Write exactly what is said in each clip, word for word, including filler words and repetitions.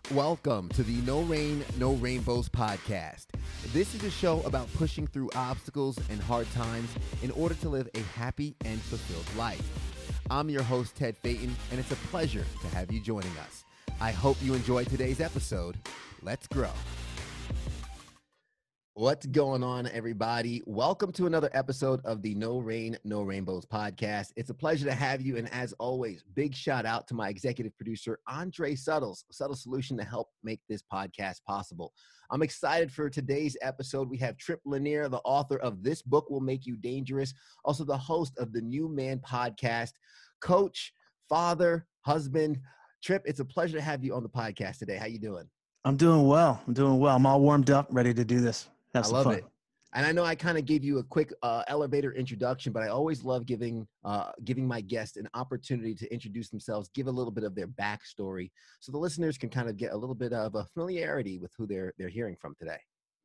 Welcome to the No Rain, No Rainbows podcast. This is a show about pushing through obstacles and hard times in order to live a happy and fulfilled life. I'm your host, Ted Phaeton, and it's a pleasure to have you joining us. I hope you enjoyed today's episode. Let's grow. What's going on, everybody? Welcome to another episode of the No Rain, No Rainbows podcast. It's a pleasure to have you. And as always, big shout out to my executive producer, Andre Suttles, Subtle Solution to help make this podcast possible. I'm excited for today's episode. We have Tripp Lanier, the author of This Book Will Make You Dangerous, also the host of the New Man podcast, coach, father, husband. Tripp, it's a pleasure to have you on the podcast today. How you doing? I'm doing well. I'm doing well. I'm all warmed up, ready to do this. Have I some love fun. it. And I know I kind of gave you a quick uh, elevator introduction, but I always love giving uh, giving my guests an opportunity to introduce themselves, give a little bit of their backstory, so the listeners can kind of get a little bit of a familiarity with who they're they're hearing from today.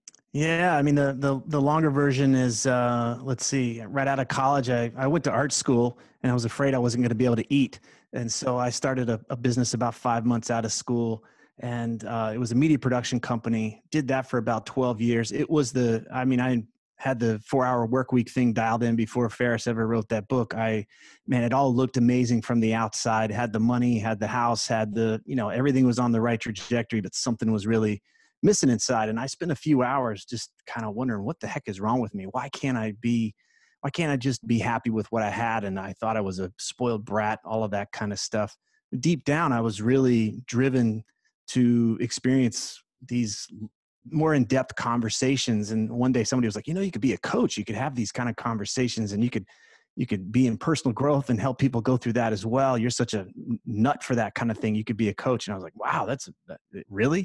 Yeah, I mean, the the, the longer version is, uh, let's see, right out of college, I, I went to art school, and I was afraid I wasn't going to be able to eat. And so I started a, a business about five months out of school. And uh, it was a media production company. Did that for about twelve years. It was the, I mean, I had the four hour work week thing dialed in before Ferriss ever wrote that book. I, man, it all looked amazing from the outside. Had the money, had the house, had the, you know, everything was on the right trajectory, but something was really missing inside. And I spent a few hours just kind of wondering, what the heck is wrong with me? Why can't I be, why can't I just be happy with what I had? And I thought I was a spoiled brat, all of that kind of stuff. Deep down, I was really driven to experience these more in-depth conversations. And one day somebody was like, you know, you could be a coach. You could have these kind of conversations, and you could, you could be in personal growth and help people go through that as well. You're such a nut for that kind of thing. You could be a coach. And I was like, wow, that's that, really?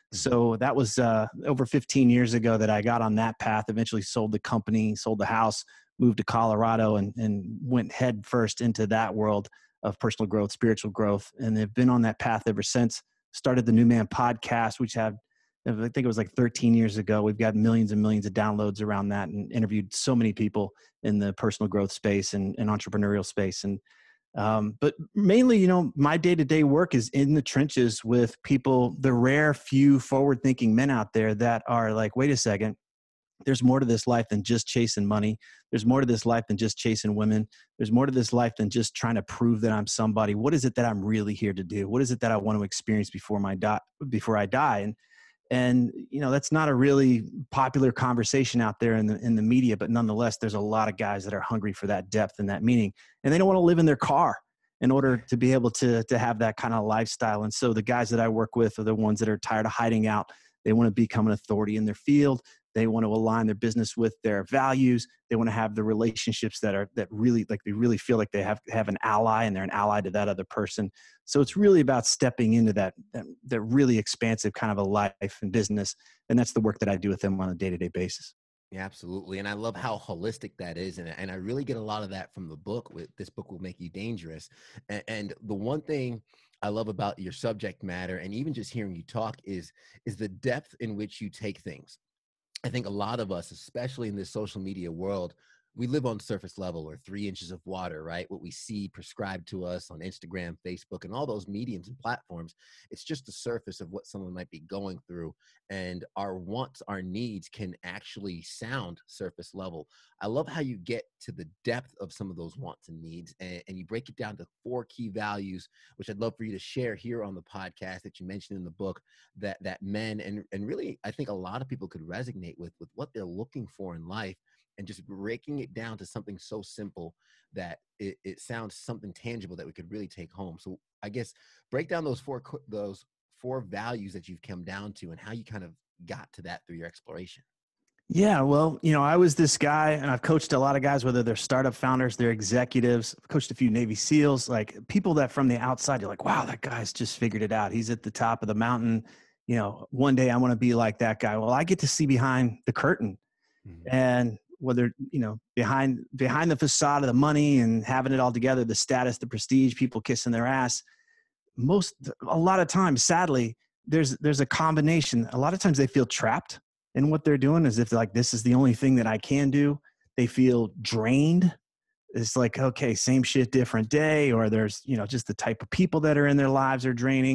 So that was uh, over fifteen years ago that I got on that path, eventually sold the company, sold the house, moved to Colorado, and, and went head first into that world of personal growth, spiritual growth. And they've been on that path ever since. Started the New Man podcast, which had, I think it was like thirteen years ago. We've got millions and millions of downloads around that, and interviewed so many people in the personal growth space and, and entrepreneurial space. And, um, but mainly, you know, my day-to-day work is in the trenches with people, the rare few forward-thinking men out there that are like, wait a second, there's more to this life than just chasing money. There's more to this life than just chasing women. There's more to this life than just trying to prove that I'm somebody. What is it that I'm really here to do? What is it that I want to experience before my die, before I die? And, and, you know, that's not a really popular conversation out there in the, in the media, but nonetheless, there's a lot of guys that are hungry for that depth and that meaning, and they don't want to live in their car in order to be able to, to have that kind of lifestyle. And so the guys that I work with are the ones that are tired of hiding out. They want to become an authority in their field. They want to align their business with their values. They want to have the relationships that are, that really, like, they really feel like they have, have an ally, and they're an ally to that other person. So it's really about stepping into that, that, that really expansive kind of a life and business. And that's the work that I do with them on a day-to-day basis. Yeah, absolutely. And I love how holistic that is. And, and I really get a lot of that from the book. With This Book Will Make You Dangerous. And, and the one thing I love about your subject matter, and even just hearing you talk, is, is the depth in which you take things. I think a lot of us, especially in this social media world, we live on surface level, or three inches of water, right? What we see prescribed to us on Instagram, Facebook, and all those mediums and platforms, it's just the surface of what someone might be going through. And our wants, our needs can actually sound surface level. I love how you get to the depth of some of those wants and needs, and, and you break it down to four key values, which I'd love for you to share here on the podcast that you mentioned in the book, that, that men, and, and really, I think a lot of people could resonate with, with what they're looking for in life. And just breaking it down to something so simple that it, it sounds something tangible that we could really take home. So I guess break down those four those four values that you've come down to, and how you kind of got to that through your exploration. Yeah, well, you know, I was this guy, and I've coached a lot of guys, whether they're startup founders, they're executives. I've coached a few Navy SEALs, like people that from the outside, you're like, wow, that guy's just figured it out. He's at the top of the mountain. You know, one day I want to be like that guy. Well, I get to see behind the curtain. Mm-hmm. And whether, you know, behind, behind the facade of the money and having it all together, the status, the prestige, people kissing their ass, most, a lot of times, sadly, there's, there's a combination. A lot of times they feel trapped in what they're doing, as if they're like, this is the only thing that I can do. They feel drained. It's like, okay, same shit, different day. Or there's, you know, just the type of people that are in their lives are draining.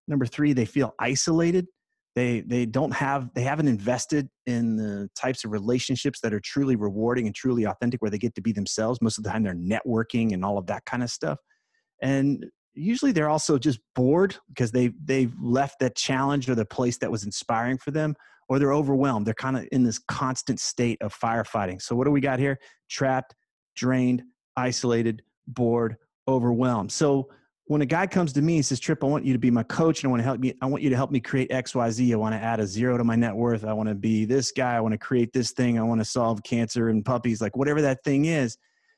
Number three, they feel isolated. They they don't have they haven't invested in the types of relationships that are truly rewarding and truly authentic, where they get to be themselves. Most of the time, they're networking and all of that kind of stuff. And usually, they're also just bored because they they've left that challenge or the place that was inspiring for them, or they're overwhelmed. They're kind of in this constant state of firefighting. So what do we got here? Trapped, drained, isolated, bored, overwhelmed. So when a guy comes to me and says, Tripp, I want you to be my coach and I want to help me, I want you to help me create X, Y, Z. I want to add a zero to my net worth. I want to be this guy. I want to create this thing. I want to solve cancer in puppies, like whatever that thing is.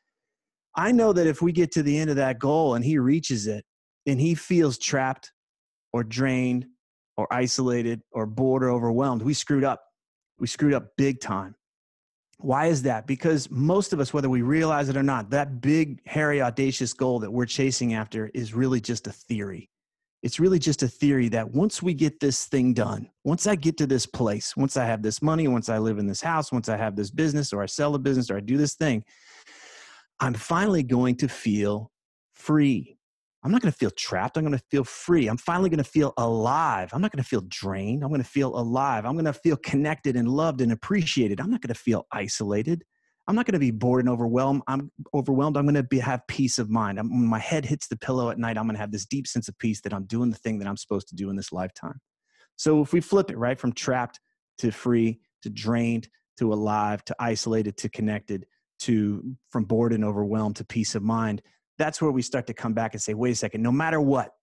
I know that if we get to the end of that goal and he reaches it and he feels trapped or drained or isolated or bored or overwhelmed, we screwed up. We screwed up big time. Why is that? Because most of us, whether we realize it or not, that big, hairy, audacious goal that we're chasing after is really just a theory. It's really just a theory that once we get this thing done, once I get to this place, once I have this money, once I live in this house, once I have this business or I sell a business or I do this thing, I'm finally going to feel free. I'm not going to feel trapped. I'm going to feel free. I'm finally going to feel alive. I'm not going to feel drained. I'm going to feel alive. I'm going to feel connected and loved and appreciated. I'm not going to feel isolated. I'm not going to be bored and overwhelmed. I'm overwhelmed. I'm going to be, have peace of mind. I'm, when my head hits the pillow at night, I'm going to have this deep sense of peace that I'm doing the thing that I'm supposed to do in this lifetime. So if we flip it, right, from trapped to free to drained to alive to isolated to connected to from bored and overwhelmed to peace of mind, that's where we start to come back and say, wait a second, no matter what,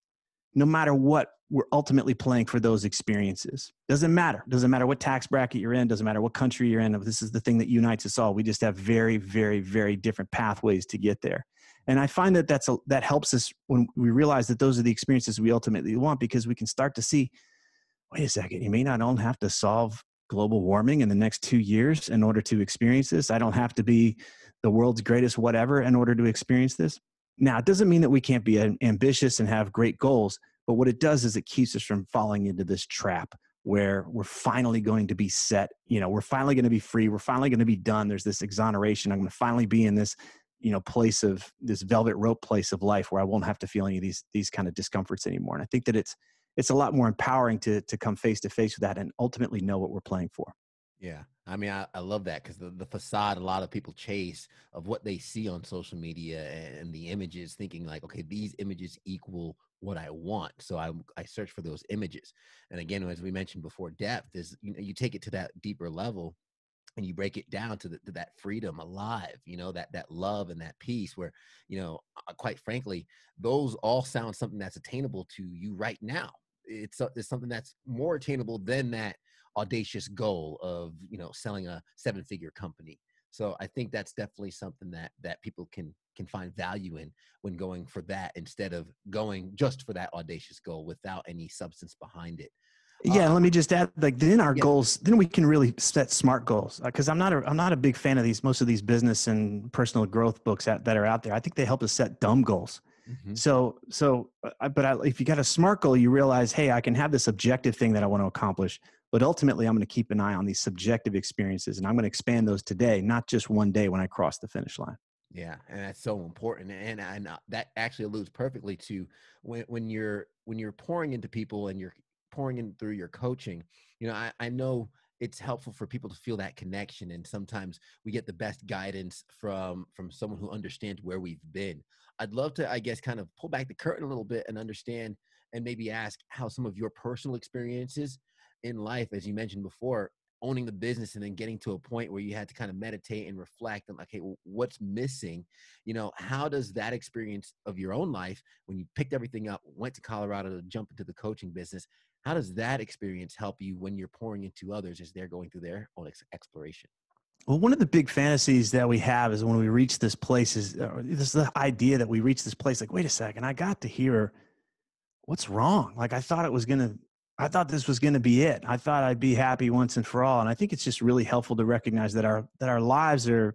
no matter what, we're ultimately playing for those experiences. Doesn't matter. Doesn't matter what tax bracket you're in. Doesn't matter what country you're in. This is the thing that unites us all. We just have very, very, very different pathways to get there. And I find that that's a, that helps us when we realize that those are the experiences we ultimately want, because we can start to see, wait a second, you may not only have to solve global warming in the next two years in order to experience this. I don't have to be the world's greatest whatever in order to experience this. Now, it doesn't mean that we can't be ambitious and have great goals, but what it does is it keeps us from falling into this trap where we're finally going to be set. You know, we're finally going to be free. We're finally going to be done. There's this exoneration. I'm going to finally be in this, you know, place of this velvet rope place of life where I won't have to feel any of these, these kind of discomforts anymore. And I think that it's, it's a lot more empowering to, to come face to face with that and ultimately know what we're playing for. Yeah. I mean, I, I love that, because the, the facade a lot of people chase of what they see on social media and, and the images, thinking like, okay, these images equal what I want. So I, I search for those images. And again, as we mentioned before, depth is, you know, you take it to that deeper level and you break it down to, the, to that freedom alive, you know, that, that love and that peace where, you know, uh, quite frankly, those all sound something that's attainable to you right now. It's, uh, it's something that's more attainable than that audacious goal of, you know, selling a seven figure company. So I think that's definitely something that, that people can, can find value in when going for that, instead of going just for that audacious goal without any substance behind it. Yeah, and Uh, let me just add, like, then our yeah. goals, then we can really set smart goals. Because I'm not a, I'm not a big fan of these, most of these business and personal growth books that, that are out there. I think they help us set dumb goals. Mm-hmm. So, so, uh, but I, if you got a smart goal, you realize, hey, I can have this objective thing that I want to accomplish, but ultimately I'm going to keep an eye on these subjective experiences, and I'm going to expand those today, not just one day when I cross the finish line. Yeah, and that's so important, and and uh, that actually alludes perfectly to when when you're when you're pouring into people and you're pouring in through your coaching. You know, I, I know it's helpful for people to feel that connection, and sometimes we get the best guidance from from someone who understands where we've been. I'd love to, I guess, kind of pull back the curtain a little bit and understand, and maybe ask how some of your personal experiences in life, as you mentioned before, owning the business and then getting to a point where you had to kind of meditate and reflect on, okay, well, what's missing? You know, how does that experience of your own life, when you picked everything up, went to Colorado to jump into the coaching business, how does that experience help you when you're pouring into others as they're going through their own ex- exploration? Well, one of the big fantasies that we have is when we reach this place is uh, this is the idea that we reach this place, like, wait a second, I got to hear what's wrong. Like, I thought it was going to, I thought this was going to be it. I thought I'd be happy once and for all. And I think it's just really helpful to recognize that our, that our lives are,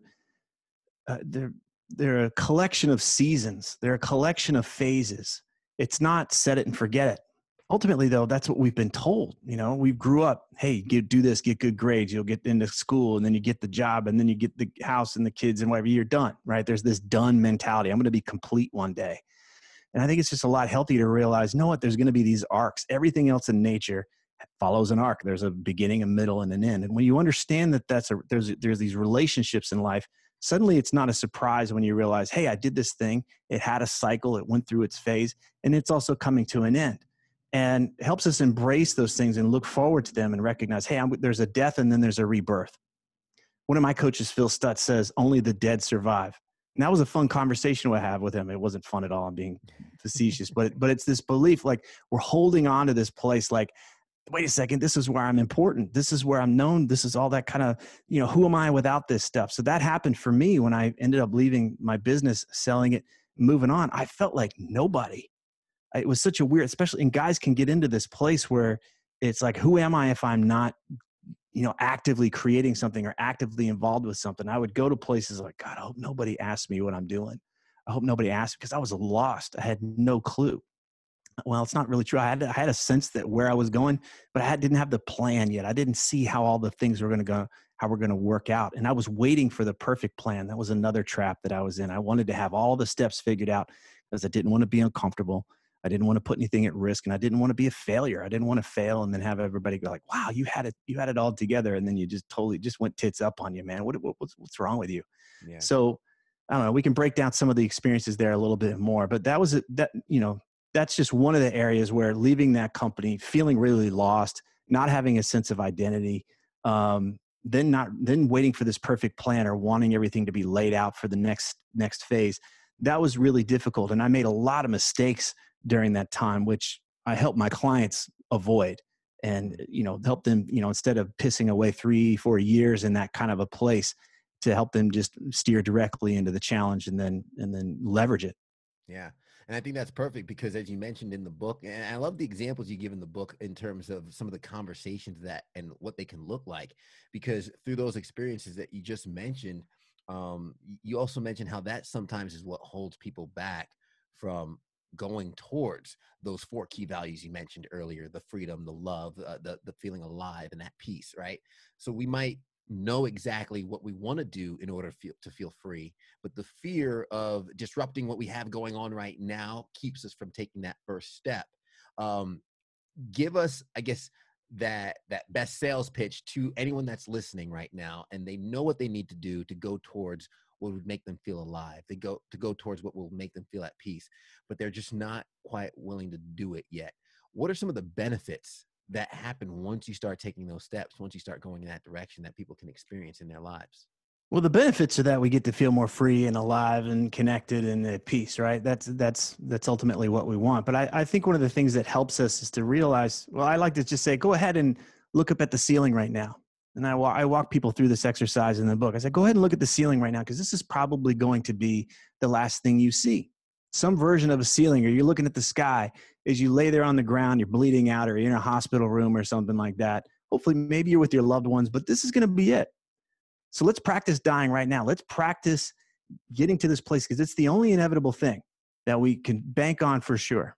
uh, they're, they're a collection of seasons. They're a collection of phases. It's not set it and forget it. Ultimately, though, that's what we've been told. You know, we grew up, hey, get, do this, get good grades, you'll get into school, and then you get the job, and then you get the house and the kids and whatever, you're done, right? There's this done mentality. I'm going to be complete one day. And I think it's just a lot healthier to realize, know what, there's going to be these arcs. Everything else in nature follows an arc. There's a beginning, a middle, and an end. And when you understand that that's a, there's, there's these relationships in life, suddenly it's not a surprise when you realize, hey, I did this thing. It had a cycle. It went through its phase, and it's also coming to an end. And it helps us embrace those things and look forward to them and recognize, hey, I'm, there's a death and then there's a rebirth. One of my coaches, Phil Stutz, says, only the dead survive. And that was a fun conversation we have with him. It wasn't fun at all. I'm being facetious, but, but it's this belief, like we're holding on to this place, like, wait a second, this is where I'm important. This is where I'm known. This is all that kind of, you know, who am I without this stuff? So that happened for me when I ended up leaving my business, selling it, moving on. I felt like nobody. It was such a weird, especially, and guys can get into this place where it's like, who am I if I'm not, you know, actively creating something or actively involved with something? I would go to places like, God, I hope nobody asks me what I'm doing. I hope nobody asked, because I was lost. I had no clue. Well, it's not really true. I had, I had a sense that where I was going, but I had, didn't have the plan yet. I didn't see how all the things were going to go, how we're going to work out. And I was waiting for the perfect plan. That was another trap that I was in. I wanted to have all the steps figured out because I didn't want to be uncomfortable. I didn't want to put anything at risk, and I didn't want to be a failure. I didn't want to fail and then have everybody go like, wow, you had it, you had it all together. And then you just totally just went tits up on you, man. What, what what's, what's wrong with you? Yeah. So I don't know, we can break down some of the experiences there a little bit more, but that was that, you know, that's just one of the areas where leaving that company, feeling really lost, not having a sense of identity, um, then not, then waiting for this perfect plan or wanting everything to be laid out for the next, next phase. That was really difficult. And I made a lot of mistakes during that time, which I helped my clients avoid and, you know, help them, you know, instead of pissing away three, four years in that kind of a place, to help them just steer directly into the challenge and then, and then leverage it. Yeah. And I think that's perfect because, as you mentioned in the book, and I love the examples you give in the book in terms of some of the conversations that and what they can look like, because through those experiences that you just mentioned, um, you also mentioned how that sometimes is what holds people back from going towards those four key values you mentioned earlier: the freedom, the love, uh, the, the feeling alive, and that peace, right? So we might know exactly what we want to do in order to feel, to feel free, but the fear of disrupting what we have going on right now keeps us from taking that first step. Um, give us, I guess, that that best sales pitch to anyone that's listening right now, and they know what they need to do to go towards what would make them feel alive. They go to go towards what will make them feel at peace, but they're just not quite willing to do it yet. What are some of the benefits that happen once you start taking those steps, once you start going in that direction, that people can experience in their lives? Well, the benefits are that we get to feel more free and alive and connected and at peace, right? That's that's that's ultimately what we want. But I, I think one of the things that helps us is to realize, well, I like to just say, go ahead and look up at the ceiling right now. And I, wa- I walk people through this exercise in the book. I said, go ahead and look at the ceiling right now, because this is probably going to be the last thing you see. Some version of a ceiling, or you're looking at the sky as you lay there on the ground, you're bleeding out, or you're in a hospital room or something like that. Hopefully, maybe you're with your loved ones, but this is going to be it. So let's practice dying right now. Let's practice getting to this place, because it's the only inevitable thing that we can bank on for sure.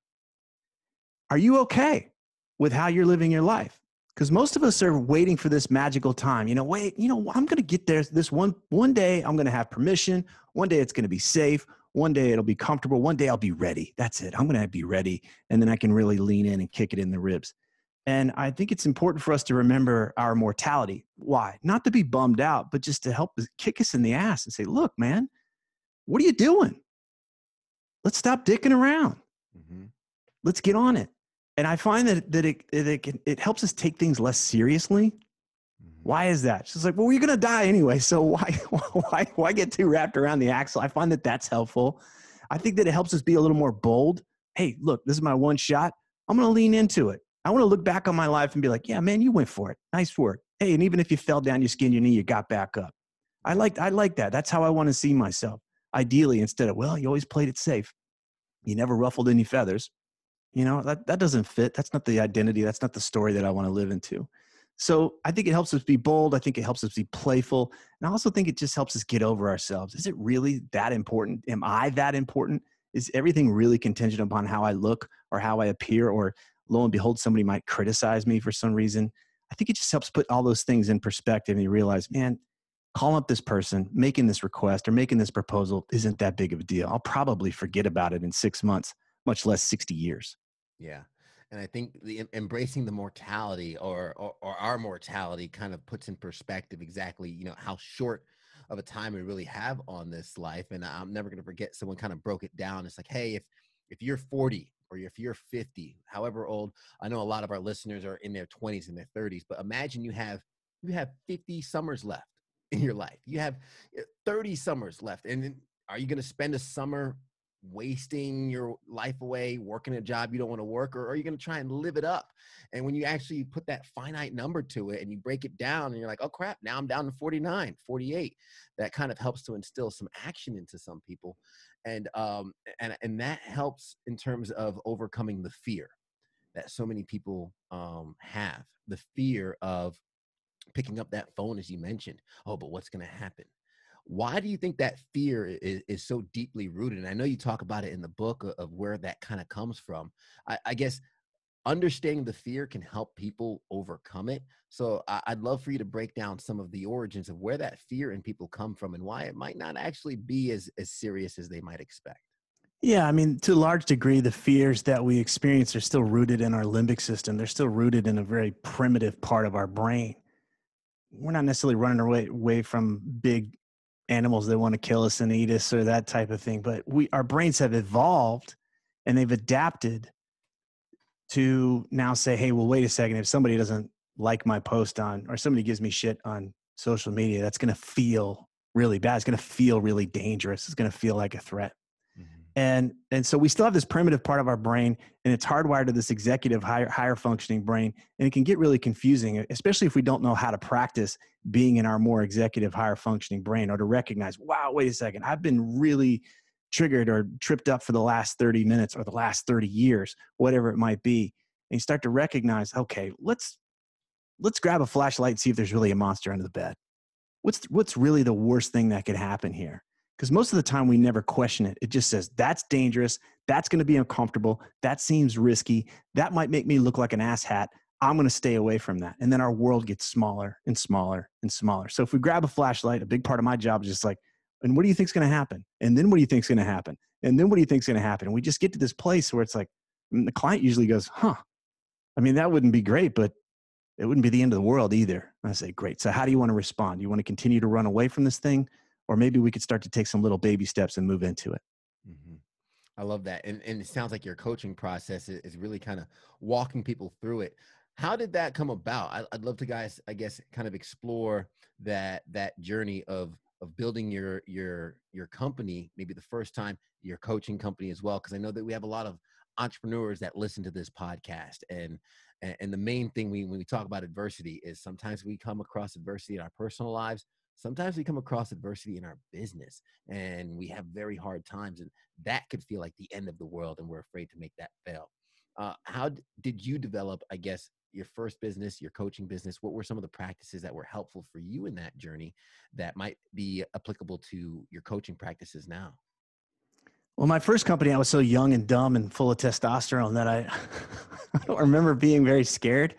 Are you okay with how you're living your life? Because most of us are waiting for this magical time. You know, wait, you know, I'm going to get there. This one, one day I'm going to have permission. One day it's going to be safe. One day it'll be comfortable. One day I'll be ready. That's it. I'm going to be ready. And then I can really lean in and kick it in the ribs. And I think it's important for us to remember our mortality. Why? Not to be bummed out, but just to help us, kick us in the ass and say, look, man, what are you doing? Let's stop dicking around. Mm-hmm. Let's get on it. And I find that, that it, that it, can, it helps us take things less seriously. Mm-hmm. Why is that? She's like, well, we're going to die anyway. So why, why, why get too wrapped around the axle? I find that that's helpful. I think that it helps us be a little more bold. Hey, look, this is my one shot. I'm going to lean into it. I want to look back on my life and be like, yeah, man, you went for it. Nice work. Hey, and even if you fell down, you skinned your knee, you got back up. I like, I like that. That's how I want to see myself. Ideally, instead of, well, you always played it safe. You never ruffled any feathers. You know, that, that doesn't fit. That's not the identity. That's not the story that I want to live into. So I think it helps us be bold. I think it helps us be playful. And I also think it just helps us get over ourselves. Is it really that important? Am I that important? Is everything really contingent upon how I look or how I appear, or lo and behold, somebody might criticize me for some reason? I think it just helps put all those things in perspective, and you realize, man, calling up this person, making this request or making this proposal isn't that big of a deal. I'll probably forget about it in six months, much less sixty years. Yeah. And I think the em- embracing the mortality or, or or our mortality kind of puts in perspective exactly, you know, how short of a time we really have on this life. And I'm never going to forget someone kind of broke it down. It's like, hey, if if you're forty or if you're fifty, however old, I know a lot of our listeners are in their twenties and their thirties, but imagine you have you have fifty summers left in your life. You have uh, thirty summers left. And then are you going to spend a summer wasting your life away working a job you don't want to work, or are you going to try and live it up? And when you actually put that finite number to it and you break it down and you're like, oh crap, now I'm down to forty-nine, forty-eight, that kind of helps to instill some action into some people. And um and and that helps in terms of overcoming the fear that so many people um have, the fear of picking up that phone, as you mentioned. Oh, but what's going to happen? Why do you think that fear is, is so deeply rooted? And I know you talk about it in the book of, of where that kind of comes from. I, I guess understanding the fear can help people overcome it. So I, I'd love for you to break down some of the origins of where that fear in people come from and why it might not actually be as, as serious as they might expect. Yeah, I mean, to a large degree, the fears that we experience are still rooted in our limbic system. They're still rooted in a very primitive part of our brain. We're not necessarily running away, away from big animals that want to kill us and eat us or that type of thing, but we our brains have evolved and they've adapted to now say, hey, well, wait a second, if somebody doesn't like my post on, or somebody gives me shit on social media, that's going to feel really bad. It's going to feel really dangerous. It's going to feel like a threat. Mhm. And, and so we still have this primitive part of our brain, and it's hardwired to this executive higher, higher functioning brain. And it can get really confusing, especially if we don't know how to practice being in our more executive, higher functioning brain, or to recognize, wow, wait a second, I've been really triggered or tripped up for the last thirty minutes or the last thirty years, whatever it might be. And you start to recognize, okay, let's, let's grab a flashlight and see if there's really a monster under the bed. What's, what's really the worst thing that could happen here? Because most of the time we never question it. It just says, that's dangerous. That's going to be uncomfortable. That seems risky. That might make me look like an asshat. I'm going to stay away from that. And then our world gets smaller and smaller and smaller. So if we grab a flashlight, a big part of my job is just like, and what do you think is going to happen? And then what do you think is going to happen? And then what do you think is going to happen? And we just get to this place where it's like, and the client usually goes, huh, I mean, that wouldn't be great, but it wouldn't be the end of the world either. And I say, great. So how do you want to respond? You want to continue to run away from this thing? Or maybe we could start to take some little baby steps and move into it. Mm-hmm. I love that. And, and it sounds like your coaching process is, is really kind of walking people through it. How did that come about? I, I'd love to guys, I guess, kind of explore that, that journey of, of building your, your, your company, maybe the first time, your coaching company as well. Cause I know that we have a lot of entrepreneurs that listen to this podcast, and, and, and the main thing we, when we talk about adversity is sometimes we come across adversity in our personal lives. Sometimes we come across adversity in our business and we have very hard times, and that could feel like the end of the world, and we're afraid to make that fail. Uh, how d- did you develop, I guess, your first business, your coaching business? What were some of the practices that were helpful for you in that journey that might be applicable to your coaching practices now? Well, my first company, I was so young and dumb and full of testosterone that I, I don't remember being very scared.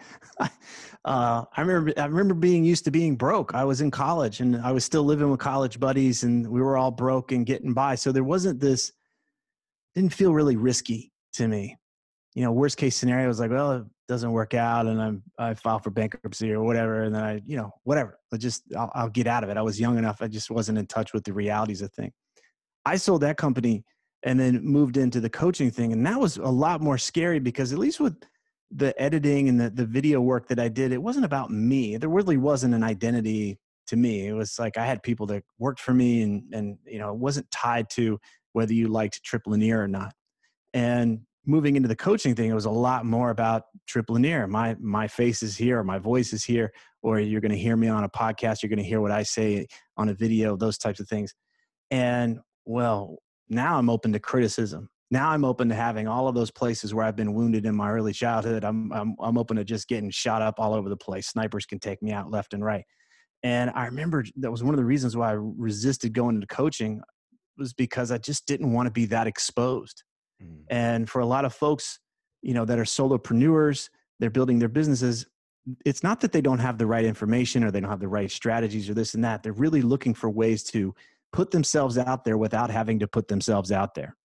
uh, I remember, I remember being used to being broke. I was in college and I was still living with college buddies, and we were all broke and getting by. So there wasn't this, didn't feel really risky to me. You know, worst case scenario was like, well, it doesn't work out and I'm, I file for bankruptcy or whatever. And then I, you know, whatever, I just, I'll, I'll get out of it. I was young enough. I just wasn't in touch with the realities of things. I sold that company and then moved into the coaching thing. And that was a lot more scary because at least with the editing and the, the video work that I did, it wasn't about me. There really wasn't an identity to me. It was like I had people that worked for me, and, and you know, it wasn't tied to whether you liked Tripp Lanier or not. And moving into the coaching thing, it was a lot more about Tripp Lanier. My, my face is here, or my voice is here, or you're going to hear me on a podcast. You're going to hear what I say on a video, those types of things. And well, now I'm open to criticism. Now I'm open to having all of those places where I've been wounded in my early childhood. I'm, I'm, I'm open to just getting shot up all over the place. Snipers can take me out left and right. And I remember that was one of the reasons why I resisted going into coaching, was because I just didn't want to be that exposed. Mm. And for a lot of folks, you know, that are solopreneurs, they're building their businesses. It's not that they don't have the right information or they don't have the right strategies or this and that. They're really looking for ways to put themselves out there without having to put themselves out there.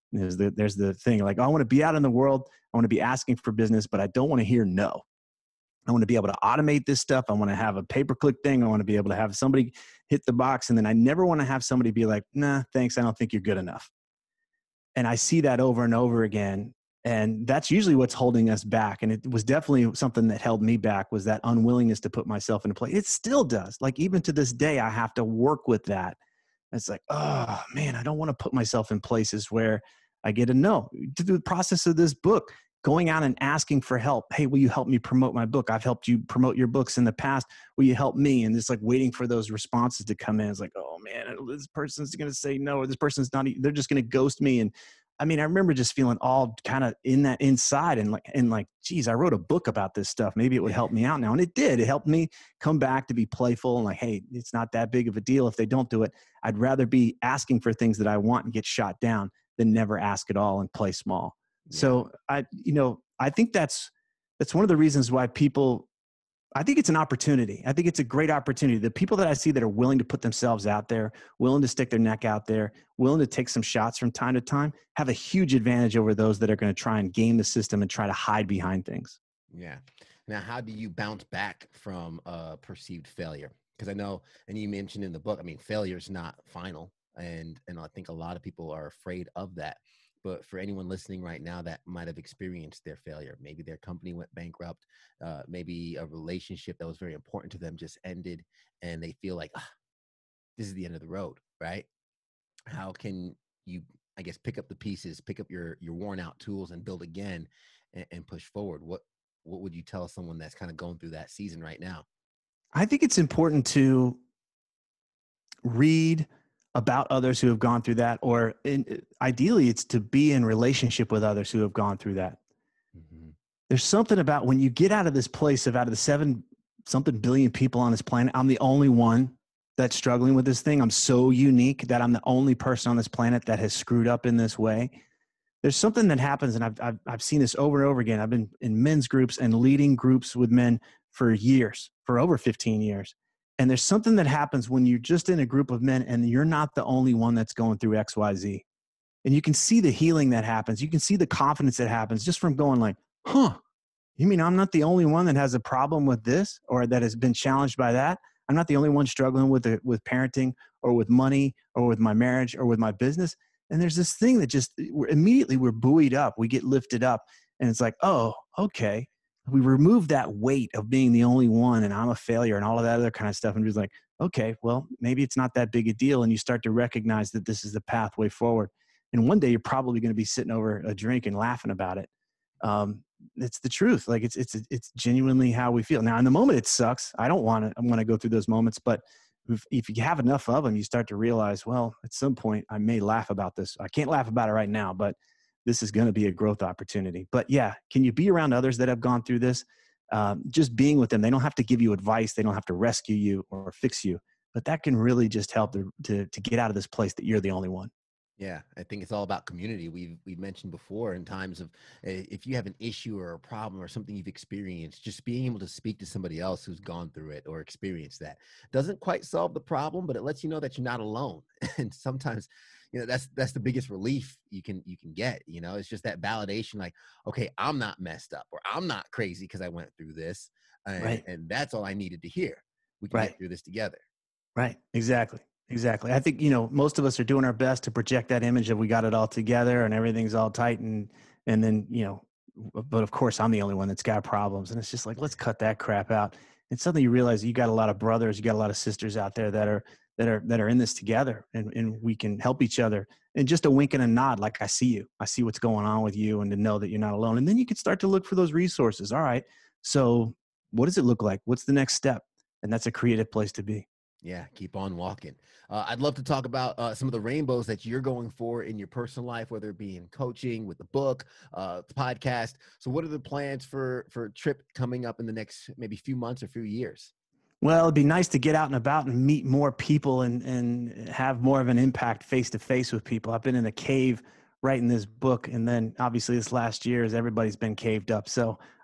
There's the, there's the thing like, oh, I want to be out in the world. I want to be asking for business, but I don't want to hear no. I want to be able to automate this stuff. I want to have a pay-per-click thing. I want to be able to have somebody hit the box. And then I never want to have somebody be like, nah, thanks. I don't think you're good enough. And I see that over and over again. And that's usually what's holding us back. And it was definitely something that held me back, was that unwillingness to put myself into place. It still does. Like even to this day, I have to work with that. It's like, oh man, I don't want to put myself in places where I get a no. To the process of this book, going out and asking for help. Hey, will you help me promote my book? I've helped you promote your books in the past. Will you help me? And it's like waiting for those responses to come in. It's like, oh man, this person's going to say no, or this person's not, they're just going to ghost me. And I mean, I remember just feeling all kind of in that inside and like, and like, geez, I wrote a book about this stuff. Maybe it would help me out now. And it did. It helped me come back to be playful and like, hey, it's not that big of a deal if they don't do it. I'd rather be asking for things that I want and get shot down than never ask at all and play small. Yeah. So I, you know, I think that's, that's one of the reasons why people, I think it's an opportunity. I think it's a great opportunity. The people that I see that are willing to put themselves out there, willing to stick their neck out there, willing to take some shots from time to time, have a huge advantage over those that are going to try and game the system and try to hide behind things. Yeah. Now, how do you bounce back from uh, perceived failure? Because I know, and you mentioned in the book, I mean, failure is not final. And, and I think a lot of people are afraid of that. But for anyone listening right now that might have experienced their failure, maybe their company went bankrupt, uh, maybe a relationship that was very important to them just ended, and they feel like, ah, this is the end of the road, right? How can you, I guess, pick up the pieces, pick up your your worn out tools and build again and, and push forward? What what would you tell someone that's kind of going through that season right now? I think it's important to read about others who have gone through that, or in, ideally it's to be in relationship with others who have gone through that. Mm-hmm. There's something about when you get out of this place of out of the seven something billion people on this planet, I'm the only one that's struggling with this thing. I'm so unique that I'm the only person on this planet that has screwed up in this way. There's something that happens, and I've, I've, I've seen this over and over again. I've been in men's groups and leading groups with men for years, for over fifteen years. And there's something that happens when you're just in a group of men and you're not the only one that's going through X Y Z. And you can see the healing that happens. You can see the confidence that happens just from going like, huh, you mean I'm not the only one that has a problem with this or that has been challenged by that? I'm not the only one struggling with the, with parenting or with money or with my marriage or with my business. And there's this thing that just we're, immediately we're buoyed up. We get lifted up and it's like, oh, okay. We remove that weight of being the only one and I'm a failure and all of that other kind of stuff. And just like, okay, well, maybe it's not that big a deal. And you start to recognize that this is the pathway forward. And one day you're probably going to be sitting over a drink and laughing about it. Um, it's the truth. Like it's, it's, it's genuinely how we feel. Now in the moment it sucks. I don't want to, I want to go through those moments, but if, if you have enough of them, you start to realize, well, at some point I may laugh about this. I can't laugh about it right now, but this is going to be a growth opportunity. But yeah, can you be around others that have gone through this? Um, just being with them, they don't have to give you advice. They don't have to rescue you or fix you, but that can really just help to, to, to get out of this place that you're the only one. Yeah, I think it's all about community. We've we've mentioned before in times of uh, if you have an issue or a problem or something you've experienced, just being able to speak to somebody else who's gone through it or experienced that doesn't quite solve the problem, but it lets you know that you're not alone. And sometimes, you know, that's that's the biggest relief you can you can get. You know, it's just that validation, like, okay, I'm not messed up or I'm not crazy because I went through this, and, right. and that's all I needed to hear. We can right. get through this together. Right. Exactly. Exactly. I think, you know, most of us are doing our best to project that image of we got it all together and everything's all tight. And, and then, you know, but of course I'm the only one that's got problems. And it's just like, let's cut that crap out. And suddenly you realize you got a lot of brothers, you got a lot of sisters out there that are, that are, that are in this together and, and we can help each other. And just a wink and a nod, like I see you, I see what's going on with you and to know that you're not alone. And then you can start to look for those resources. All right. So what does it look like? What's the next step? And that's a creative place to be. Yeah, keep on walking. Uh, I'd love to talk about uh, some of the rainbows that you're going for in your personal life, whether it be in coaching, with the book, uh, the podcast. So what are the plans for, for Tripp coming up in the next maybe few months or few years? Well, it'd be nice to get out and about and meet more people and, and have more of an impact face-to-face with people. I've been in a cave writing this book. And then obviously this last year as everybody's been caved up. So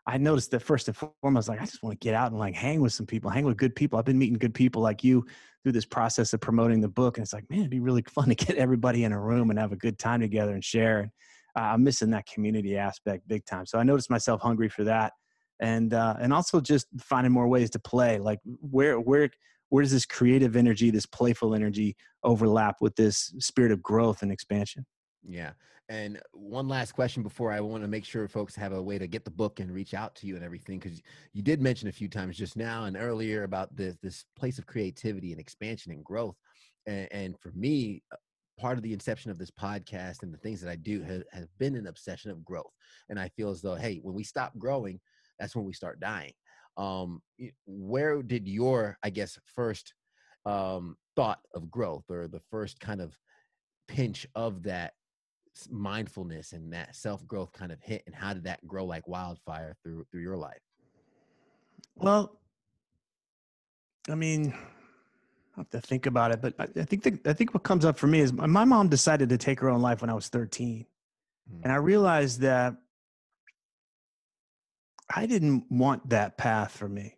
I noticed that first and foremost, like, I just want to get out and like hang with some people, hang with good people. I've been meeting good people like you through this process of promoting the book. And it's like, man, it'd be really fun to get everybody in a room and have a good time together and share. And uh, I'm missing that community aspect big time. So I noticed myself hungry for that. And, uh, and also just finding more ways to play. Like where, where, where does this creative energy, this playful energy overlap with this spirit of growth and expansion? Yeah. And one last question before I want to make sure folks have a way to get the book and reach out to you and everything, because you did mention a few times just now and earlier about this, this place of creativity and expansion and growth. And, and for me, uh, part of the inception of this podcast and the things that I do have, have been an obsession of growth. And I feel as though, hey, when we stop growing, that's when we start dying. Um, y- where did your, I guess, first um, thought of growth or the first kind of pinch of that mindfulness and that self-growth kind of hit, and how did that grow like wildfire through through your life? Well, I mean, I have to think about it, but I, I think the, I think what comes up for me is my, my mom decided to take her own life when I was thirteen, and Mm, I realized that I didn't want that path for me.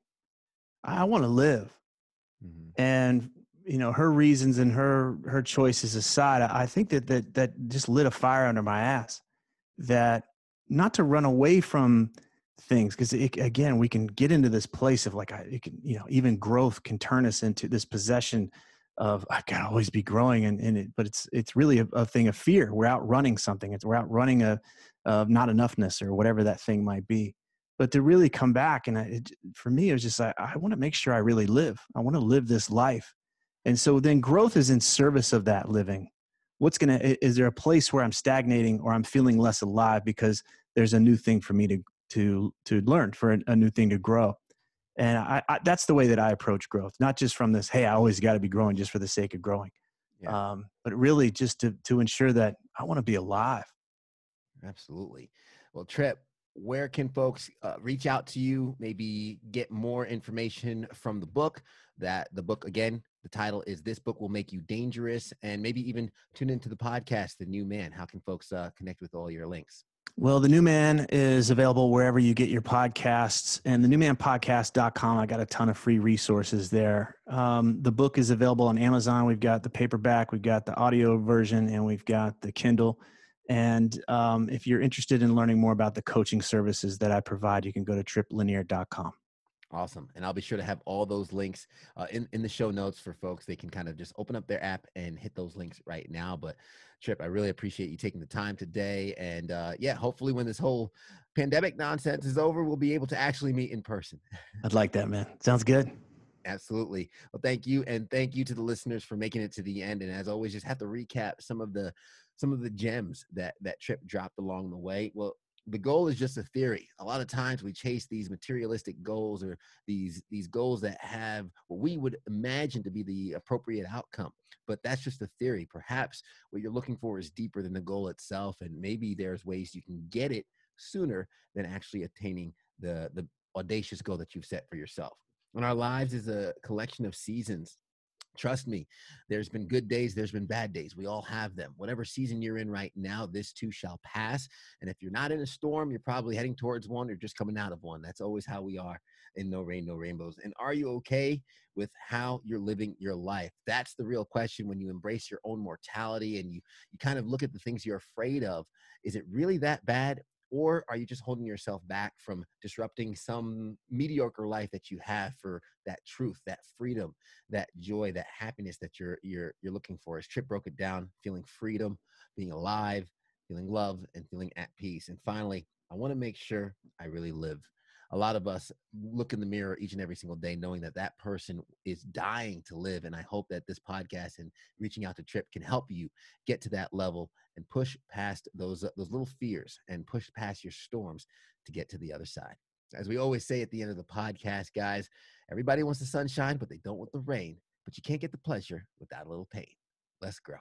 I want to live, mhm, and you know, her reasons and her her choices aside, I think that that that just lit a fire under my ass. That not to run away from things, because again, we can get into this place of like, I, it can, you know, even growth can turn us into this possession of I gotta always be growing, and, and it, but it's it's really a, a thing of fear. We're outrunning something. It's we're outrunning a of not enoughness or whatever that thing might be. But to really come back, and I, it, for me, it was just I, I want to make sure I really live. I want to live this life, and so then growth is in service of that living. What's gonna is there a place where I'm stagnating or I'm feeling less alive because there's a new thing for me to to to learn, for a, a new thing to grow? And I, I, that's the way that I approach growth, not just from this, hey, I always got to be growing just for the sake of growing, yeah, um, but really just to to ensure that I want to be alive. absolutely. Well, Tripp, where can folks uh, reach out to you, maybe get more information from the book? That the book, again, the title is This Book Will Make You Dangerous, and maybe even tune into the podcast, The New Man. How can folks uh, connect with all your links? Well, The New Man is available wherever you get your podcasts, and the new man podcast dot com. I got a ton of free resources there. Um, the book is available on Amazon. We've got the paperback, we've got the audio version, and we've got the Kindle. And um, if you're interested in learning more about the coaching services that I provide, you can go to tripp lanier dot com. Awesome. And I'll be sure to have all those links uh, in, in the show notes for folks. They can kind of just open up their app and hit those links right now. But Tripp, I really appreciate you taking the time today. And uh, yeah, hopefully when this whole pandemic nonsense is over, we'll be able to actually meet in person. I'd like that, man. Sounds good. Absolutely. Well, thank you. And thank you to the listeners for making it to the end. And as always, just have to recap some of the some of the gems that that Tripp dropped along the way. Well, the goal is just a theory. A lot of times we chase these materialistic goals, or these these goals that have what we would imagine to be the appropriate outcome. But that's just a theory. Perhaps what you're looking for is deeper than the goal itself. And maybe there's ways you can get it sooner than actually attaining the the audacious goal that you've set for yourself. And our lives is a collection of seasons. Trust me, there's been good days, there's been bad days. We all have them. Whatever season you're in right now, this too shall pass. And if you're not in a storm, you're probably heading towards one or just coming out of one. That's always how we are in No Rain, No Rainbows. And are you okay with how you're living your life? That's the real question. When you embrace your own mortality and you you kind of look at the things you're afraid of, is it really that bad? Or are you just holding yourself back from disrupting some mediocre life that you have for that truth, that freedom, that joy, that happiness that you're you're you're looking for? As Tripp broke it down, feeling freedom, being alive, feeling love, and feeling at peace. And finally, I want to make sure I really live. A lot of us look in the mirror each and every single day knowing that that person is dying to live. And I hope that this podcast and reaching out to Tripp can help you get to that level and push past those uh, those little fears and push past your storms to get to the other side. As we always say at the end of the podcast, guys, everybody wants the sunshine, but they don't want the rain. But you can't get the pleasure without a little pain. Let's grow.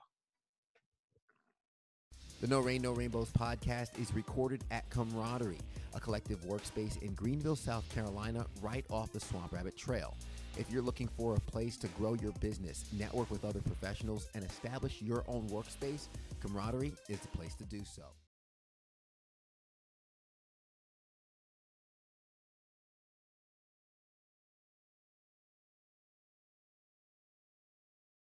The No Rain, No Rainbows podcast is recorded at Camaraderie, a collective workspace in Greenville, South Carolina, right off the Swamp Rabbit Trail. If you're looking for a place to grow your business, network with other professionals, and establish your own workspace, Camaraderie is the place to do so.